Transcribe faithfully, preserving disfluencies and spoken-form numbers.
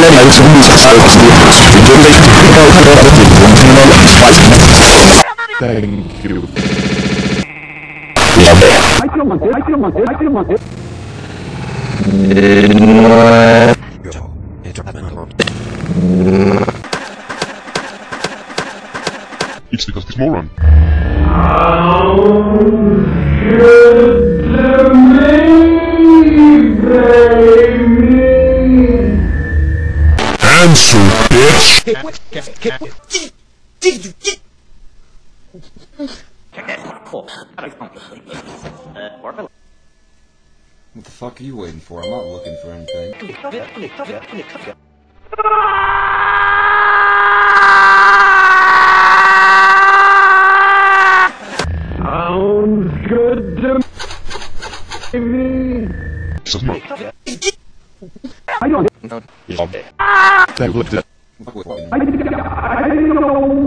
Thank you. I feel my I feel my I feel my It's because this moron. Answer, bitch! What the fuck are you waiting for? I'm not looking for anything. sounds good to me. I don't. That looked at. I, I don't know.